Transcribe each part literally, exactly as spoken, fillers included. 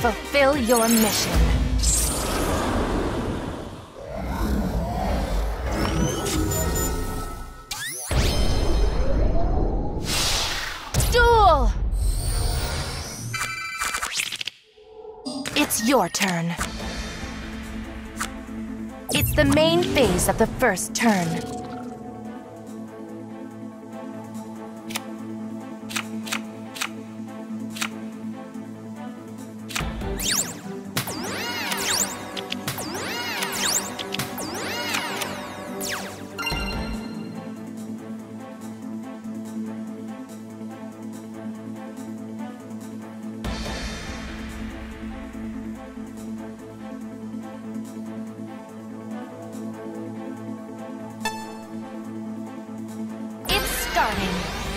fulfill your mission. Duel! It's your turn. It's the main phase of the first turn. Starting.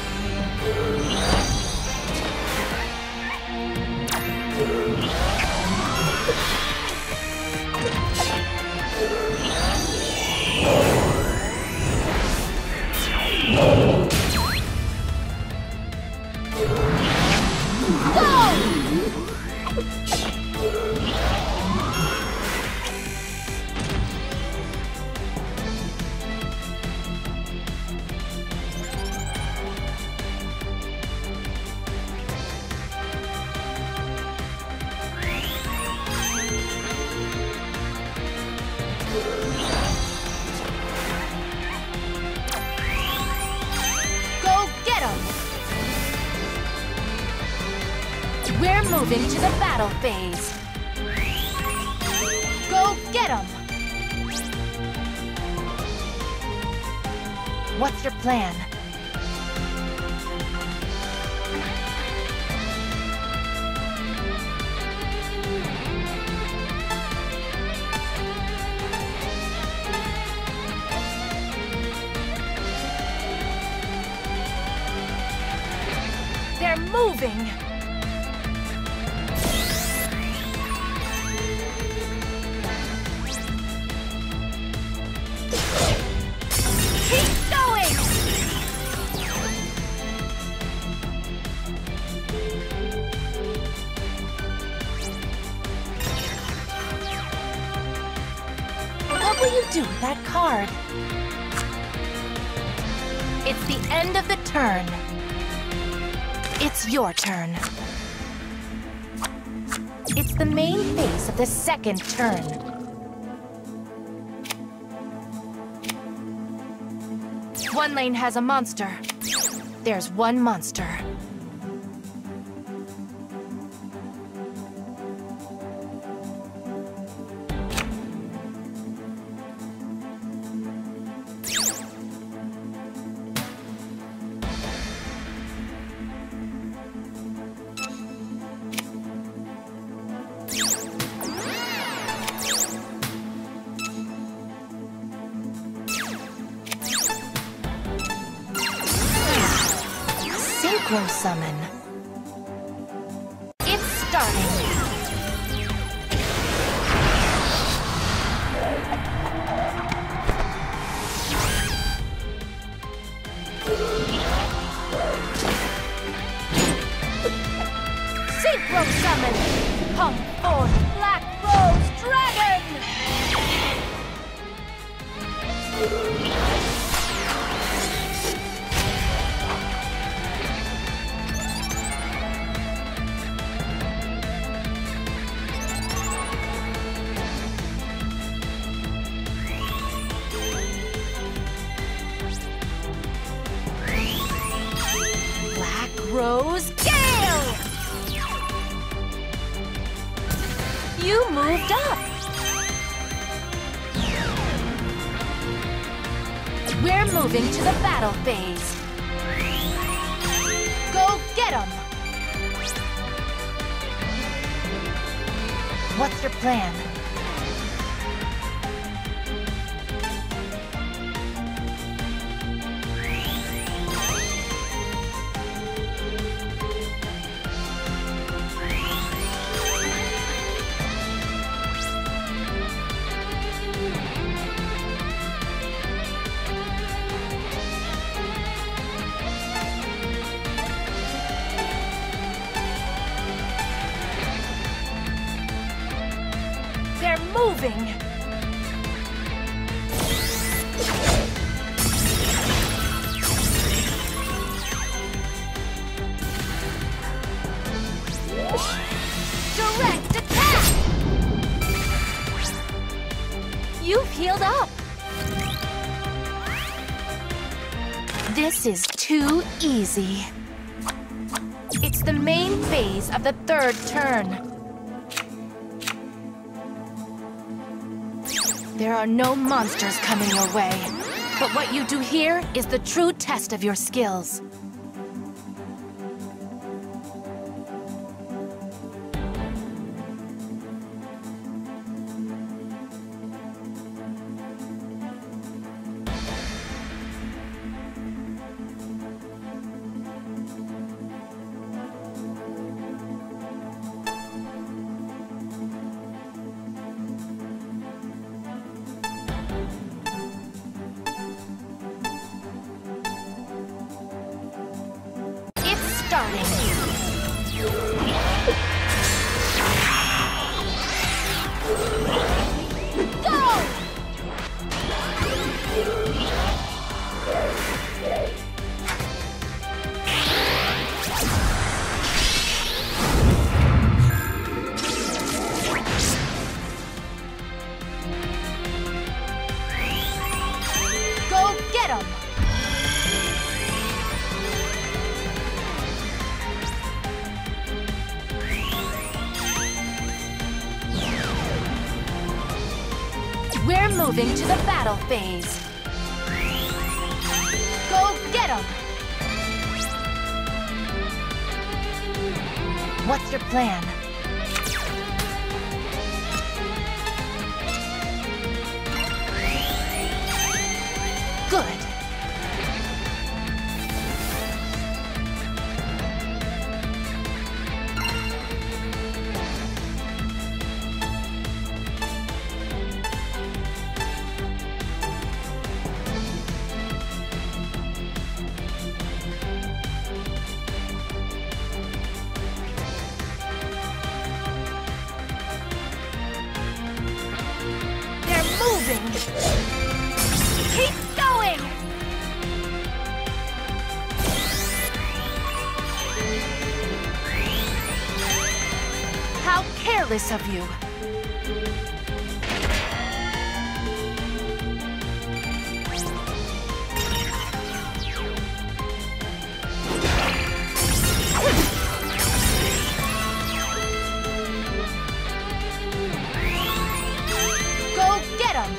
We're moving to the battle phase. Go get 'em! What's your plan? They're moving! What will you do with that card? It's the end of the turn. It's your turn. It's the main phase of the second turn. One lane has a monster. There's one monster. Synchro Summon. It's starting. Synchro Summon. Come forth, Black Rose Dragon! Rose Gale! You moved up! We're moving to the battle phase. Go get 'em! What's your plan? moving! Direct attack! You've healed up! This is too easy. It's the main phase of the third turn. There are no monsters coming your way, but what you do here is the true test of your skills. Starting. Go! Go get 'em! We're moving to the battle phase. Go get 'em! What's your plan? Good. Moving. Keep going! How careless of you! Go get 'em!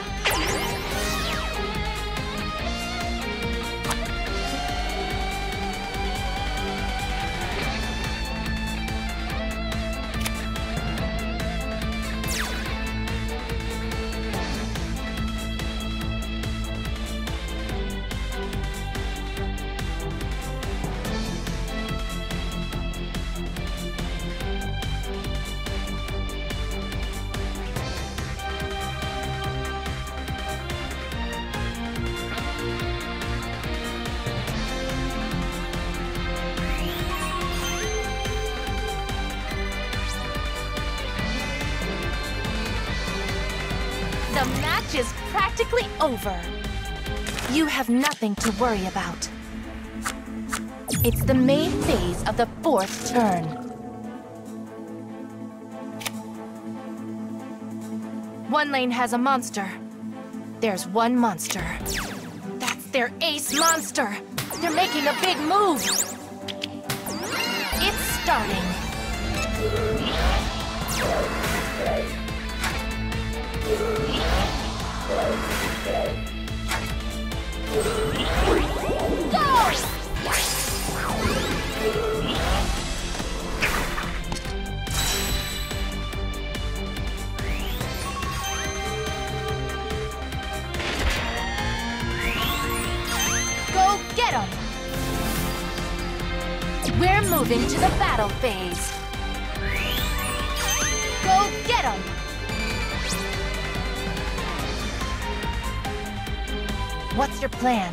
The match is practically over. You have nothing to worry about. It's the main phase of the fourth turn. One lane has a monster. There's one monster. That's their ace monster. They're making a big move. It's starting. Go! Go get 'em! We're moving to the battle phase. Go get 'em! What's your plan?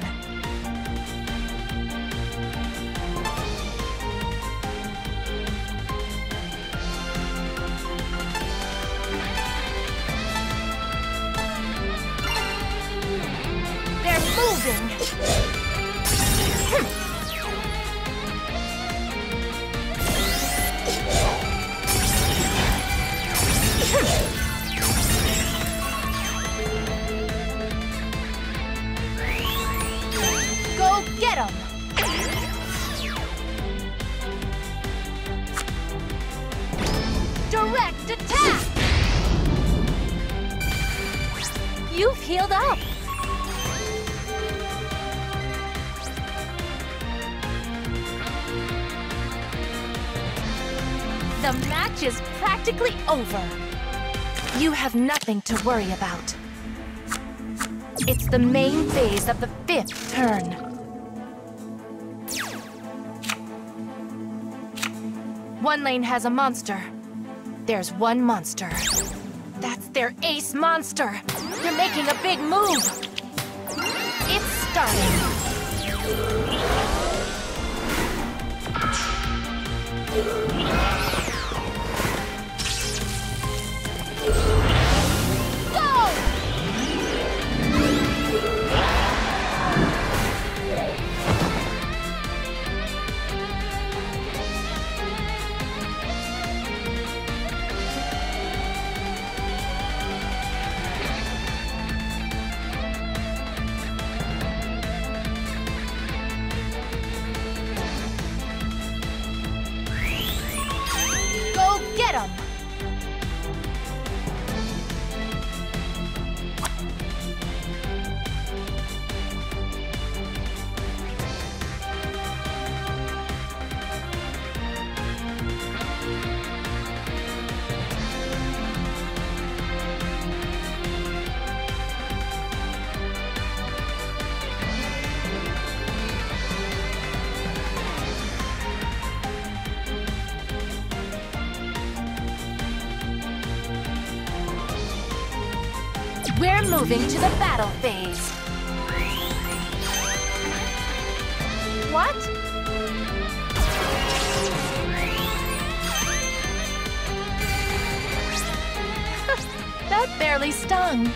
Go get 'em! Direct attack! You've healed up! The match is practically over. You have nothing to worry about. It's the main phase of the fifth turn. One lane has a monster. There's one monster. That's their ace monster. They're making a big move. It's starting. Get 'em! We're moving to the battle phase. What? That barely stung.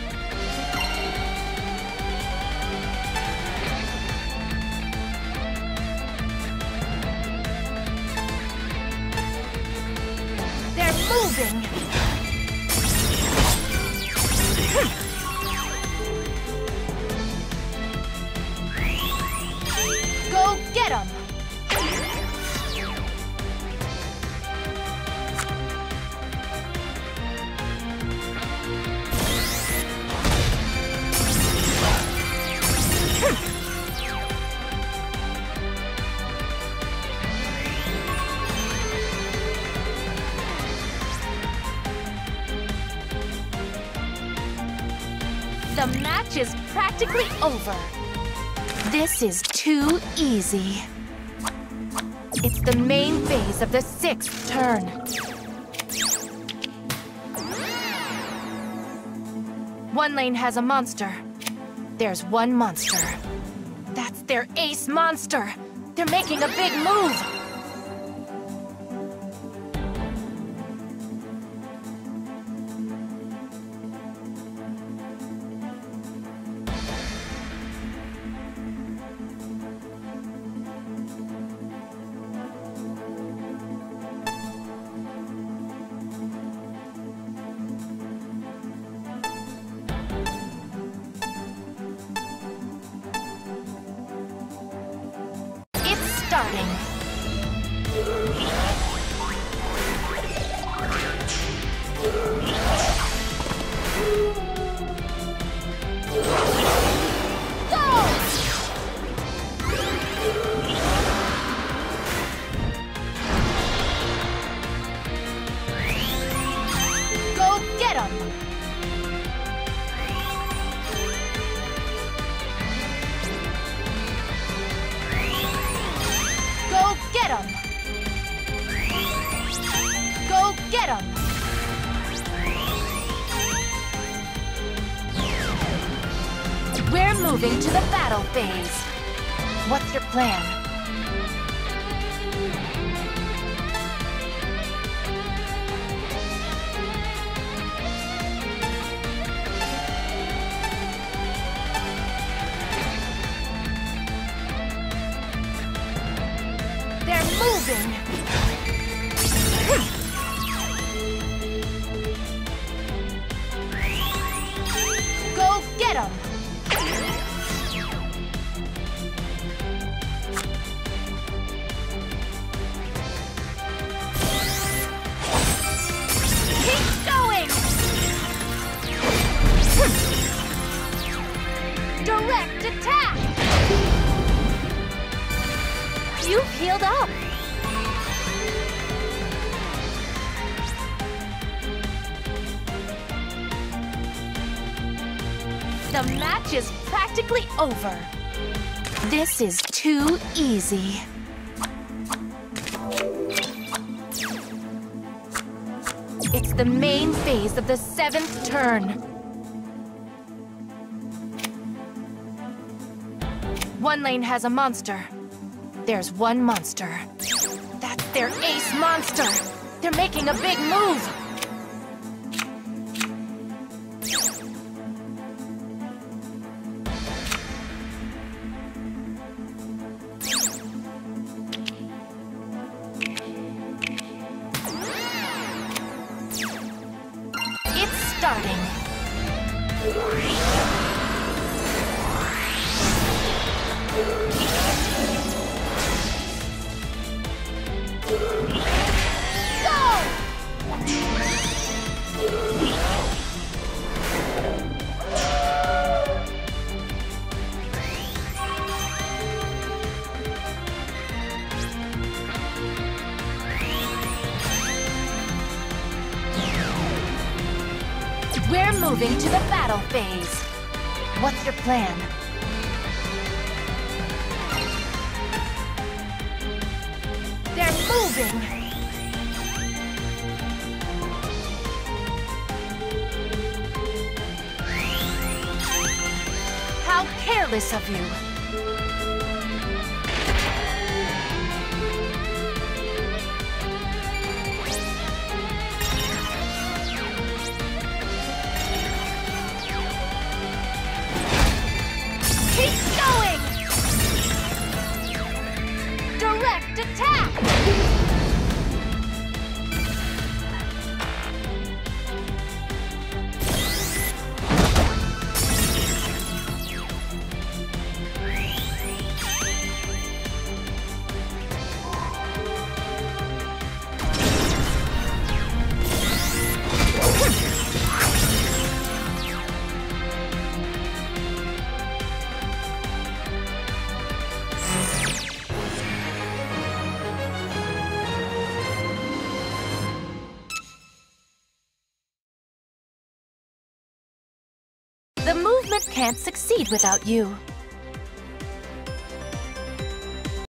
They're moving. Go get 'em! The match is practically over. This is too easy. It's the main phase of the sixth turn. One lane has a monster. There's one monster. That's their ace monster. They're making a big move. Starting. Go get 'em! Go get 'em! Go get 'em! We're moving to the battle phase. What's your plan? You've healed up! The match is practically over. This is too easy. It's the main phase of the seventh turn. One lane has a monster. There's one monster. That's their ace monster! They're making a big move! It's starting. We're moving to the battle phase. What's your plan? They're moving! How careless of you! Keep going! Direct attack! The movement can't succeed without you.